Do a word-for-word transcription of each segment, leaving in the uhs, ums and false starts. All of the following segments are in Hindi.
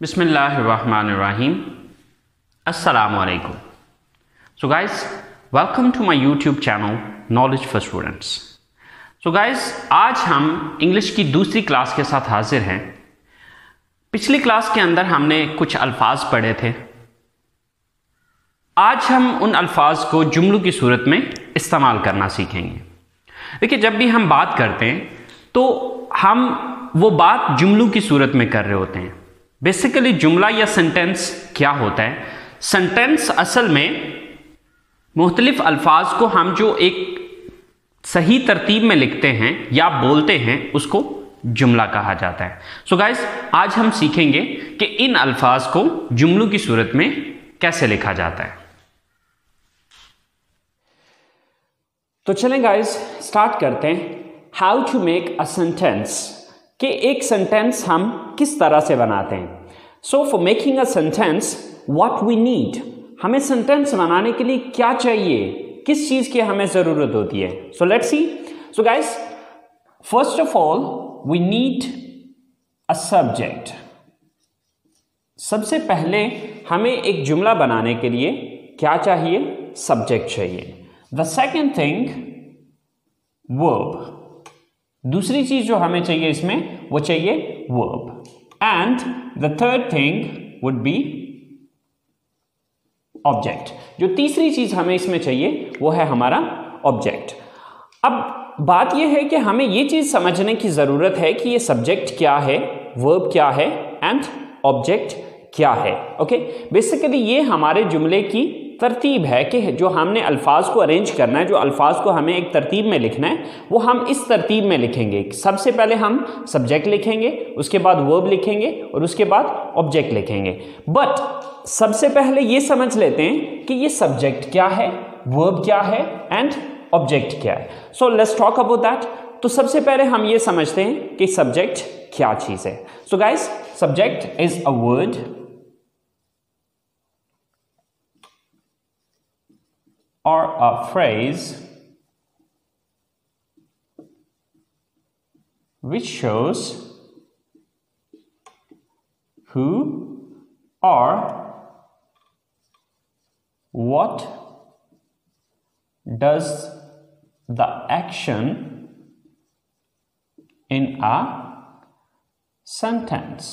Bismillahirrahmanirrahim. Assalamu alaikum. So guys, welcome to my YouTube channel Knowledge for Students. So guys, आज हम इंग्लिश की दूसरी क्लास के साथ हाजिर हैं. पिछली क्लास के अंदर हमने कुछ अल्फाज पढ़े थे. आज हम उन अल्फाज को जुमलों की सूरत में इस्तेमाल करना सीखेंगे. देखिए, जब भी हम बात करते हैं तो हम वो बात जुमलों की सूरत में कर रहे होते हैं. बेसिकली जुमला या सेंटेंस क्या होता है? सेंटेंस असल में मुख्तलिफ अल्फाज को हम जो एक सही तरतीब में लिखते हैं या बोलते हैं उसको जुमला कहा जाता है. सो गाइस, आज हम सीखेंगे कि इन अल्फाज को जुमलों की सूरत में कैसे लिखा जाता है. तो चलें गाइस, स्टार्ट करते हैं. How to make a sentence, कि एक सेंटेंस हम किस तरह से बनाते हैं. So for making a sentence what we need, हमें सेंटेंस बनाने के लिए क्या चाहिए, किस चीज की हमें जरूरत होती है. So let's see. So guys, first of all we need a subject. सबसे पहले हमें एक जुमला बनाने के लिए क्या चाहिए? सब्जेक्ट चाहिए. The second thing verb. दूसरी चीज जो हमें चाहिए इसमें वो चाहिए verb. And the third thing would be object. जो तीसरी चीज हमें इसमें चाहिए वो है हमारा ऑब्जेक्ट. अब बात यह है कि हमें ये चीज समझने की जरूरत है कि ये सब्जेक्ट क्या है, वर्ब क्या है एंड ऑब्जेक्ट क्या है. ओके, बेसिकली ये हमारे जुमले की तरतीब है कि जो हमने अल्फाज को अरेंज करना है, जो अल्फाज को हमें एक तरतीब में लिखना है वो हम इस तरतीब में लिखेंगे. सबसे पहले हम सब्जेक्ट लिखेंगे, उसके बाद वर्ब लिखेंगे और उसके बाद ऑब्जेक्ट लिखेंगे. बट सबसे पहले ये समझ लेते हैं कि ये सब्जेक्ट क्या है, वर्ब क्या है एंड ऑब्जेक्ट क्या है. So let's talk about that. तो सबसे पहले हम ये समझते हैं कि सब्जेक्ट क्या चीज है. So guys, subject is a word or a phrase which shows who or what does the action in a sentence.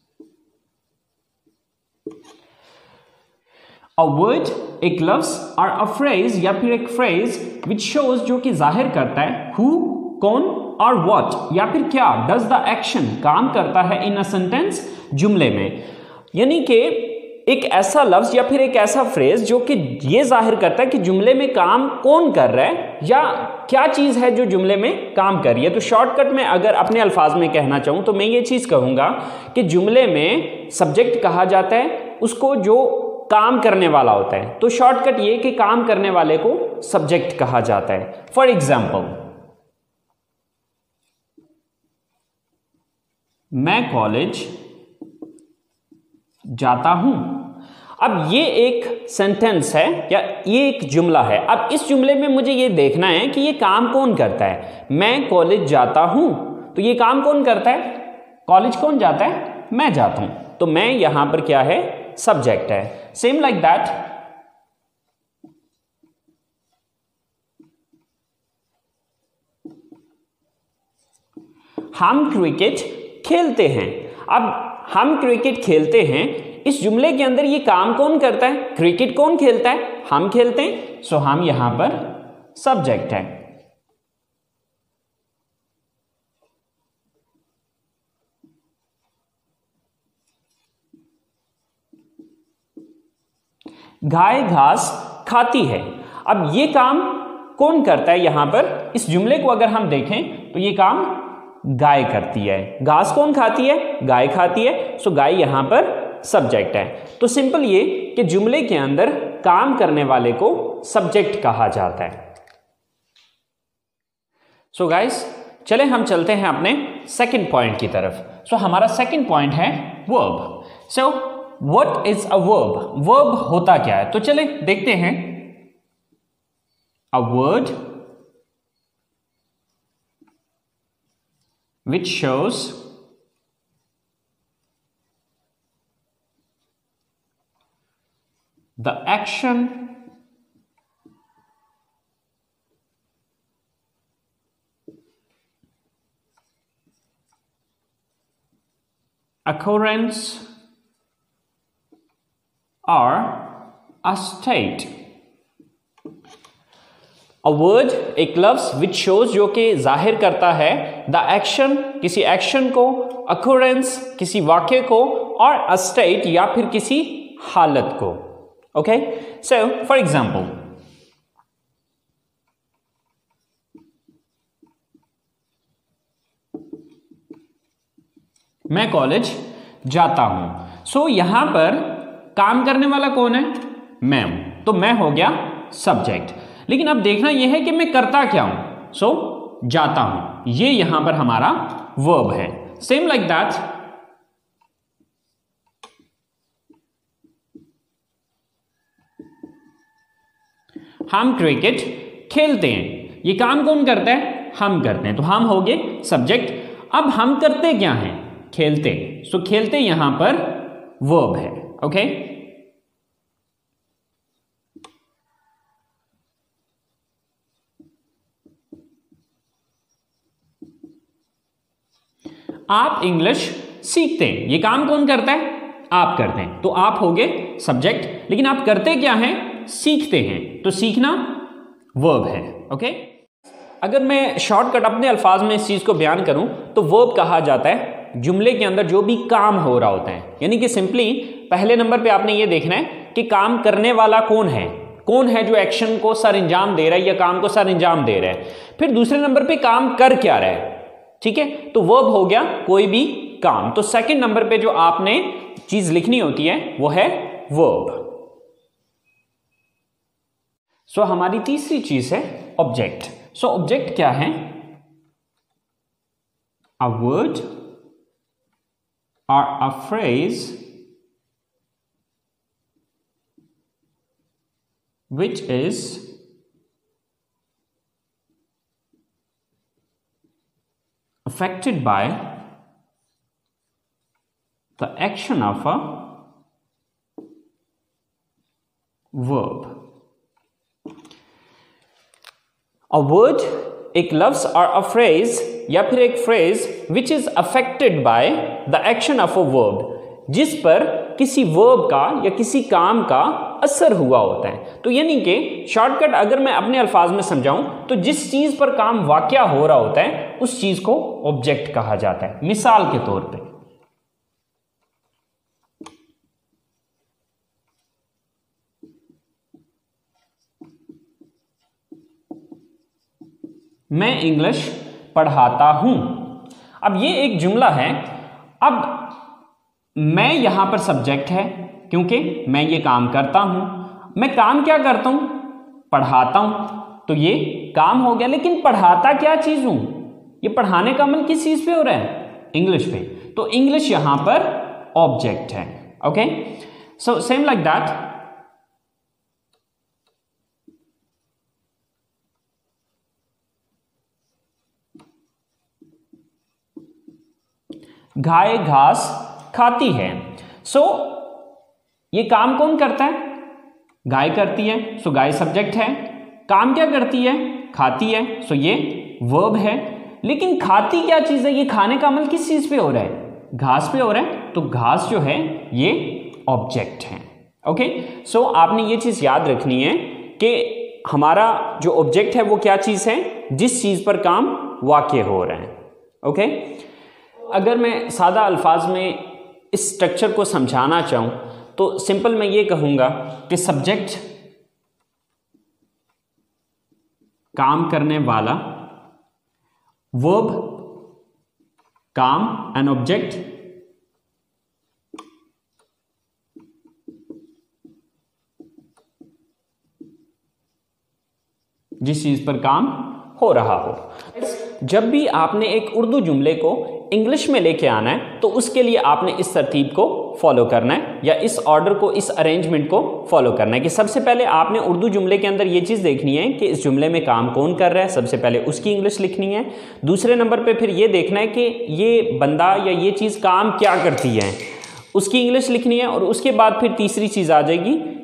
A word, एक लफ्ज और अ फ्रेज या फिर एक फ्रेज विच शोज, जो कि जाहिर करता है हु, कौन, और व्हाट या फिर क्या, डज द एक्शन, काम करता है इन अ सेंटेंस, जुमले में. यानी कि एक ऐसा लफ्ज या फिर एक ऐसा फ्रेज जो कि ये जाहिर करता है कि जुमले में काम कौन कर रहा है या क्या चीज है जो जुमले में काम कर रही है. तो शॉर्टकट में अगर अपने अल्फाज में कहना चाहूं तो मैं ये चीज कहूंगा कि जुमले में सब्जेक्ट कहा जाता है उसको जो काम करने वाला होता है. तो शॉर्टकट ये कि काम करने वाले को सब्जेक्ट कहा जाता है. फॉर एग्जाम्पल, मैं कॉलेज जाता हूं. अब ये एक सेंटेंस है या ये एक जुमला है. अब इस जुमले में मुझे ये देखना है कि ये काम कौन करता है. मैं कॉलेज जाता हूं, तो ये काम कौन करता है? कॉलेज कौन जाता है? मैं जाता हूं. तो मैं यहां पर क्या है? सब्जेक्ट है. सेम लाइक दैट, हम क्रिकेट खेलते हैं. अब हम क्रिकेट खेलते हैं, इस जुमले के अंदर ये काम कौन करता है? क्रिकेट कौन खेलता है? हम खेलते हैं. सो हम यहां पर सब्जेक्ट है. गाय घास खाती है. अब ये काम कौन करता है? यहां पर इस जुमले को अगर हम देखें तो ये काम गाय करती है. घास कौन खाती है? गाय खाती है. सो गाय यहां पर सब्जेक्ट है. तो सिंपल ये कि जुमले के अंदर काम करने वाले को सब्जेक्ट कहा जाता है. सो गाइस, चले हम चलते हैं अपने सेकंड पॉइंट की तरफ. सो so, हमारा सेकंड पॉइंट है verb. So What is a verb? Verb होता क्या है? तो चले देखते हैं. A word which shows the action occurrence or a state. A word एक लफ्ज which shows जो कि जाहिर करता है the action किसी एक्शन को, occurrence किसी वाक्य को और a state या फिर किसी हालत को. Okay, so for example, मैं कॉलेज जाता हूं. सो so, यहां पर काम करने वाला कौन है? मैं हूं. तो मैं हो गया सब्जेक्ट. लेकिन अब देखना यह है कि मैं करता क्या हूं. सो so, जाता हूं, ये यहां पर हमारा वर्ब है. सेम लाइक दैट, हम क्रिकेट खेलते हैं. ये काम कौन करता है? हम करते हैं. तो हम हो गए सब्जेक्ट. अब हम करते क्या हैं? खेलते. सो so, खेलते यहां पर वर्ब है. ओके, आप इंग्लिश सीखते हैं. ये काम कौन करता है? आप करते हैं. तो आप हो गए सब्जेक्ट. लेकिन आप करते क्या हैं? सीखते हैं. तो सीखना वर्ब है. ओके, अगर मैं शॉर्टकट अपने अल्फाज में इस चीज को बयान करूं तो वर्ब कहा जाता है जुमले के अंदर जो भी काम हो रहा होता है. यानी कि सिंपली पहले नंबर पे आपने ये देखना है कि काम करने वाला कौन है, कौन है जो एक्शन को सर अंजाम दे रहा है या काम को सर अंजाम दे रहा है. फिर दूसरे नंबर पे काम कर क्या रहा है. ठीक है, तो वर्ब हो गया कोई भी काम. तो सेकंड नंबर पे जो आपने चीज लिखनी होती है वो है वर्ब. सो so, हमारी तीसरी चीज है ऑब्जेक्ट. सो so, ऑब्जेक्ट क्या है? A word or a phrase which is affected by the action of a verb. A word एक लफ्ज और अ फ्रेज या फिर एक phrase which is affected by the action of a verb, जिस पर किसी वर्ब का या किसी काम का असर हुआ होता है. तो यानी कि शॉर्टकट अगर मैं अपने अल्फाज में समझाऊं तो जिस चीज पर काम वाकया हो रहा होता है उस चीज को ऑब्जेक्ट कहा जाता है. मिसाल के तौर पे मैं इंग्लिश पढ़ाता हूं. अब ये एक जुमला है. अब मैं यहां पर सब्जेक्ट है क्योंकि मैं ये काम करता हूं. मैं काम क्या करता हूं? पढ़ाता हूं. तो ये काम हो गया. लेकिन पढ़ाता क्या चीज हूं? ये पढ़ाने का अमल किस चीज पे हो रहा है? इंग्लिश पे. तो इंग्लिश यहां पर ऑब्जेक्ट है. Okay, so same like that, गाय घास खाती है. सो so, ये काम कौन करता है? गाय करती है. सो so, गाय सब्जेक्ट है. काम क्या करती है? खाती है. सो so, ये वर्ब है. लेकिन खाती क्या चीज है? ये खाने का अमल किस चीज पे हो रहा है? घास पे हो रहा है. तो घास जो है ये ऑब्जेक्ट है. ओके, सो आपने ये चीज याद रखनी है कि हमारा जो ऑब्जेक्ट है वो क्या चीज है? जिस चीज पर काम वाक़या हो रहा है. Okay okay? अगर मैं सादा अल्फाज में इस स्ट्रक्चर को समझाना चाहूं तो सिंपल मैं ये कहूंगा कि सब्जेक्ट काम करने वाला, वर्ब काम, एन ऑब्जेक्ट जिस चीज पर काम हो रहा हो. जब भी आपने एक उर्दू जुमले को इंग्लिश में लेके आना है तो उसके लिए आपने इस तरतीब को फॉलो करना है या इस ऑर्डर को, इस अरेंजमेंट को फॉलो करना है कि सबसे पहले आपने उर्दू जुमले के अंदर ये चीज़ देखनी है कि इस जुमले में काम कौन कर रहा है. सबसे पहले उसकी इंग्लिश लिखनी है. दूसरे नंबर पे फिर ये देखना है कि ये बंदा या ये चीज़ काम क्या करती है, उसकी इंग्लिश लिखनी है. और उसके बाद फिर तीसरी चीज़ आ जाएगी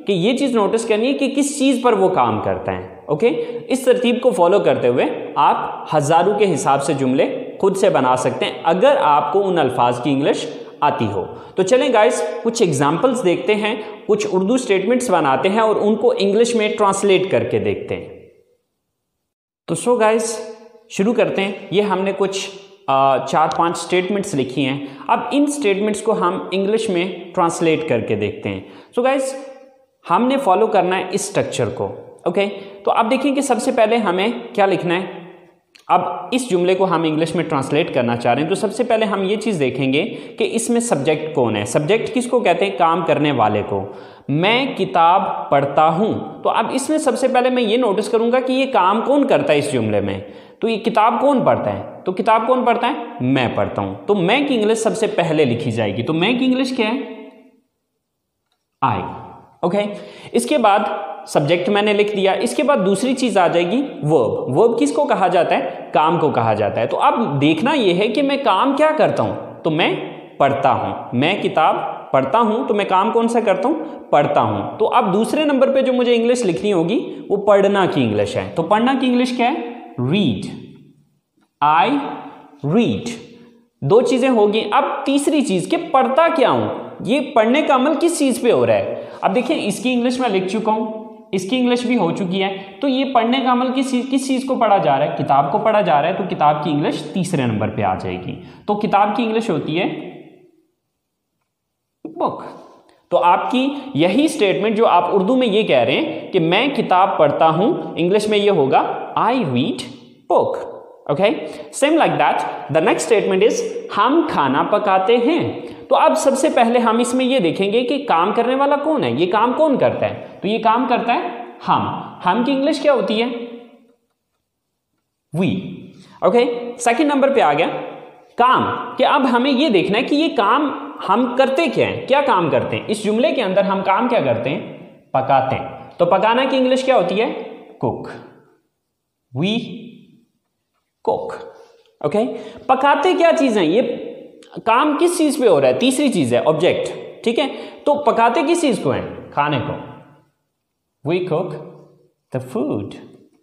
कि ये चीज नोटिस करनी है कि किस चीज पर वो काम करता है। ओके, इस तरतीब को फॉलो करते हुए आप हजारों के हिसाब से जुमले खुद से बना सकते हैं अगर आपको उन अल्फाज की इंग्लिश आती हो। तो चलें गाइस, कुछ एग्जाम्पल्स देखते हैं, कुछ उर्दू स्टेटमेंट्स बनाते हैं और उनको इंग्लिश में ट्रांसलेट करके देखते हैं। तो सो गाइस शुरू करते हैं। ये हमने कुछ आ, चार पांच स्टेटमेंट्स लिखी हैं। अब इन स्टेटमेंट्स को हम इंग्लिश में ट्रांसलेट करके देखते हैं। सो गाइस हमने फॉलो करना है इस स्ट्रक्चर को। ओके, तो अब देखिए कि सबसे पहले हमें क्या लिखना है। अब इस जुमले को हम इंग्लिश में ट्रांसलेट करना चाह रहे हैं, तो सबसे पहले हम ये चीज़ देखेंगे कि इसमें सब्जेक्ट कौन है। सब्जेक्ट किसको कहते हैं? काम करने वाले को। मैं किताब पढ़ता हूं, तो अब इसमें सबसे पहले मैं ये नोटिस करूंगा कि ये काम कौन करता है इस जुमले में। तो ये किताब कौन पढ़ता है? तो किताब कौन पढ़ता है? मैं पढ़ता हूं। तो मैं की इंग्लिश सबसे पहले लिखी जाएगी। तो मैं की इंग्लिश क्या है? आई। ओके, इसके बाद सब्जेक्ट मैंने लिख दिया। इसके बाद दूसरी चीज आ जाएगी वर्ब। वर्ब किसको कहा जाता है? काम को कहा जाता है। तो अब देखना यह है कि मैं काम क्या करता हूं। तो मैं पढ़ता हूं। मैं किताब पढ़ता हूं, तो मैं काम कौन सा करता हूं? पढ़ता हूं। तो अब दूसरे नंबर पे जो मुझे इंग्लिश लिखनी होगी वो पढ़ना की इंग्लिश है। तो पढ़ना की इंग्लिश क्या है? रीड। I read. दो चीजें होगी। अब तीसरी चीज कि पढ़ता क्या हूं, ये पढ़ने का अमल किस चीज पे हो रहा है। अब देखिए इसकी इंग्लिश में लिख चुका हूं, इसकी इंग्लिश भी हो चुकी है। तो ये पढ़ने का अमल किस किस चीज को पढ़ा जा रहा है? किताब को पढ़ा जा रहा है। तो किताब की इंग्लिश तीसरे नंबर पे आ जाएगी। तो किताब की इंग्लिश होती है बुक। तो आपकी यही स्टेटमेंट जो आप उर्दू में ये कह रहे हैं कि मैं किताब पढ़ता हूं, इंग्लिश में ये होगा I read book. Okay, same like that the next statement is हम खाना पकाते हैं। तो अब सबसे पहले हम इसमें ये देखेंगे कि काम करने वाला कौन है, ये काम कौन करता है। तो ये काम करता है हम। हम की इंग्लिश क्या होती है? वी। ओके, सेकंड नंबर पे आ गया काम। कि अब हमें ये देखना है कि ये काम हम करते क्या हैं, क्या काम करते हैं। इस जुमले के अंदर हम काम क्या करते हैं? पकाते हैं। तो पकाना की इंग्लिश क्या होती है? कुक। We cook. ओके, पकाते क्या चीज है? ये काम किस चीज पे हो रहा है? तीसरी चीज है ऑब्जेक्ट। ठीक है, तो पकाते किस चीज को है? खाने को। We cook the food.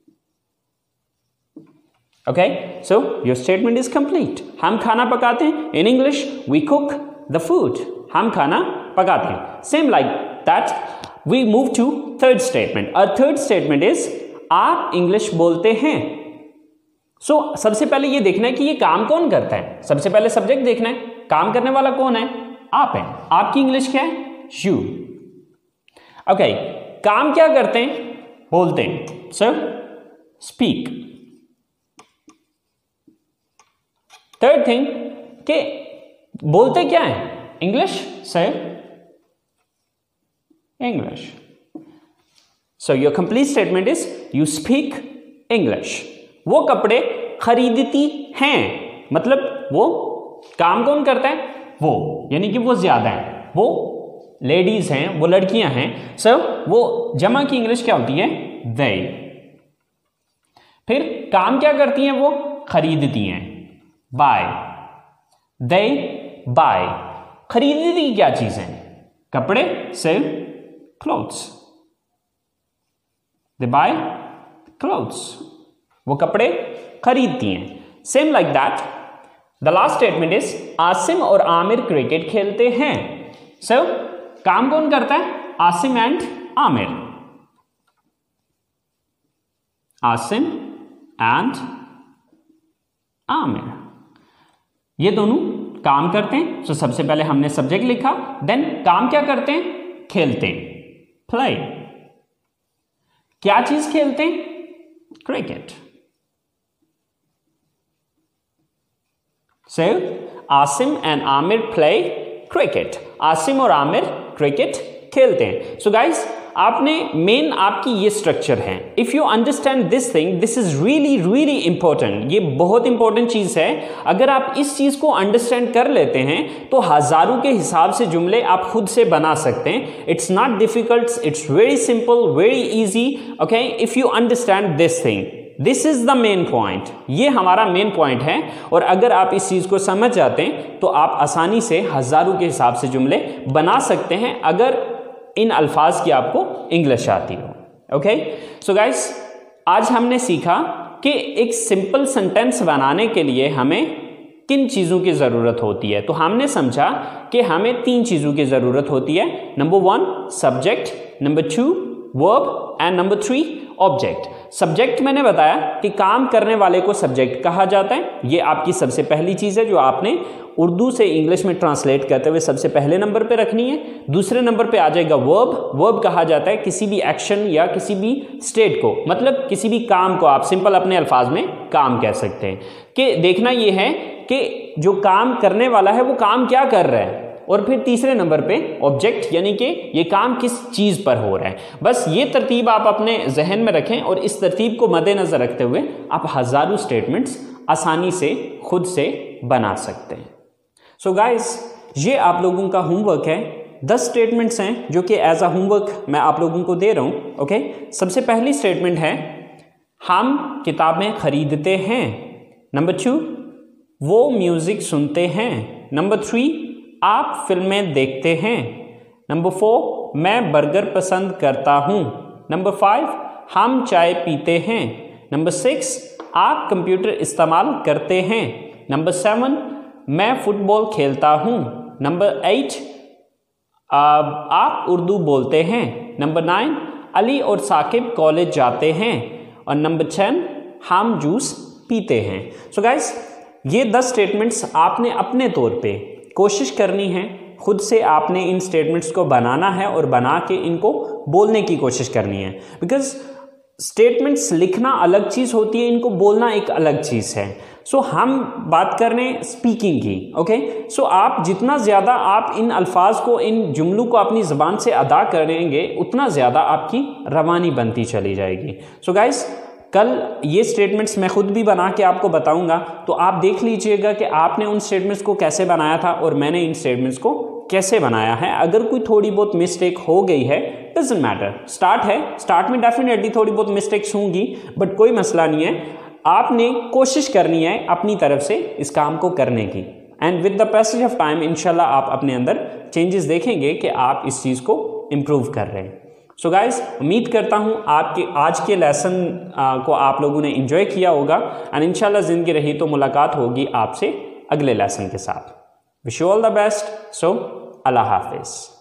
Okay, so your statement is complete. हम खाना पकाते हैं। In English we cook the food. हम खाना पकाते हैं। Same like that we move to third statement. और थर्ड स्टेटमेंट इज आप इंग्लिश बोलते हैं। सो so, सबसे पहले ये देखना है कि ये काम कौन करता है। सबसे पहले सब्जेक्ट देखना है, काम करने वाला कौन है? आप है। आपकी इंग्लिश क्या है? यू। ओके, काम क्या करते हैं? बोलते हैं। Sir speak. थर्ड थिंग कि बोलते क्या है? English. Sir English. So your complete statement is you speak English. वो कपड़े खरीदती हैं, मतलब वो काम कौन करता है? वो, यानी कि वो ज्यादा है, वो लेडीज हैं, वो लड़कियां हैं। सो वो जमा की इंग्लिश क्या होती है? they। फिर काम क्या करती हैं? वो खरीदती हैं, buy। they buy। खरीदती क्या चीज है? कपड़े। से clothes। they buy clothes। वो कपड़े खरीदती हैं। Same like that the last statement is Asim और आमिर क्रिकेट खेलते हैं। सो so, काम कौन करता है? आसिम एंड आमिर। आसिम एंड आमिर, ये दोनों काम करते हैं। सो so, सबसे पहले हमने सब्जेक्ट लिखा, देन काम क्या करते हैं? खेलते हैं, प्ले। क्या चीज खेलते हैं? Cricket. So, Asim and Aamir play cricket. Asim और आमिर क्रिकेट खेलते हैं। सो so गाइस, आपने मेन आपकी ये स्ट्रक्चर है। If you understand this thing, this is really really important. ये बहुत इंपॉर्टेंट चीज है। अगर आप इस चीज को अंडरस्टैंड कर लेते हैं तो हजारों के हिसाब से जुमले आप खुद से बना सकते हैं। It's not difficult, it's very simple, very easy. Okay, if you understand this thing, this is the main point. ये हमारा मेन पॉइंट है। और अगर आप इस चीज को समझ जाते हैं तो आप आसानी से हजारों के हिसाब से जुमले बना सकते हैं। अगर इन अल्फाज की आपको इंग्लिश आती हो। ओके, सो गाइस आज हमने सीखा कि एक सिंपल सेंटेंस बनाने के लिए हमें किन चीज़ों की ज़रूरत होती है। तो हमने समझा कि हमें तीन चीज़ों की ज़रूरत होती है। Number one subject, number two verb and number three object. Subject मैंने बताया कि काम करने वाले को सब्जेक्ट कहा जाता है। ये आपकी सबसे पहली चीज़ है जो आपने उर्दू से इंग्लिश में ट्रांसलेट करते हुए सबसे पहले नंबर पे रखनी है। दूसरे नंबर पे आ जाएगा वर्ब। वर्ब कहा जाता है किसी भी एक्शन या किसी भी स्टेट को, मतलब किसी भी काम को आप सिंपल अपने अल्फाज में काम कह सकते हैं। कि देखना ये है कि जो काम करने वाला है वो काम क्या कर रहा है। और फिर तीसरे नंबर पे ऑब्जेक्ट, यानी कि ये काम किस चीज़ पर हो रहा है। बस ये तरतीब आप अपने जहन में रखें और इस तरतीब को मद्देनज़र रखते हुए आप हज़ारों स्टेटमेंट्स आसानी से खुद से बना सकते हैं। सो गाइस, ये आप लोगों का होमवर्क है। दस स्टेटमेंट्स हैं जो कि एज अ होमवर्क मैं आप लोगों को दे रहा हूँ। ओके, सबसे पहली स्टेटमेंट है हम किताबें खरीदते हैं। नंबर टू वो म्यूज़िक सुनते हैं। नंबर थ्री आप फिल्में देखते हैं। नंबर फोर मैं बर्गर पसंद करता हूँ। नंबर फाइव हम चाय पीते हैं। नंबर सिक्स आप कंप्यूटर इस्तेमाल करते हैं। नंबर सेवन मैं फुटबॉल खेलता हूँ। नंबर एट आप उर्दू बोलते हैं। नंबर नाइन अली और साकिब कॉलेज जाते हैं। और नंबर टेन हम जूस पीते हैं। सो गाइस, ये दस स्टेटमेंट्स आपने अपने तौर पे कोशिश करनी है, खुद से आपने इन स्टेटमेंट्स को बनाना है और बना के इनको बोलने की कोशिश करनी है। बिकॉज स्टेटमेंट्स लिखना अलग चीज़ होती है, इनको बोलना एक अलग चीज़ है। सो so, हम बात कर रहे हैं स्पीकिंग की। ओके, सो आप जितना ज़्यादा आप इन अल्फाज को, इन जुमलों को अपनी ज़बान से अदा करेंगे उतना ज़्यादा आपकी रवानी बनती चली जाएगी। सो so गाइस, कल ये स्टेटमेंट्स मैं खुद भी बना के आपको बताऊंगा, तो आप देख लीजिएगा कि आपने उन स्टेटमेंट्स को कैसे बनाया था और मैंने इन स्टेटमेंट्स को कैसे बनाया है। अगर कोई थोड़ी बहुत मिस्टेक हो गई है, डजंट मैटर, स्टार्ट है, स्टार्ट में डेफिनेटली थोड़ी बहुत मिस्टेक्स होंगी, बट कोई मसला नहीं है। आपने कोशिश करनी है अपनी तरफ से इस काम को करने की, and with the passage of time इंशाल्लाह आप अपने अंदर चेंजेस देखेंगे कि आप इस चीज़ को इम्प्रूव कर रहे हैं। सो so गाइस, उम्मीद करता हूँ आपके आज के लेसन को आप लोगों ने एंजॉय किया होगा, एंड इंशाल्लाह ज़िंदगी रही तो मुलाकात होगी आपसे अगले लेसन के साथ। Wish you all the best. So अल्लाह हाफिज़।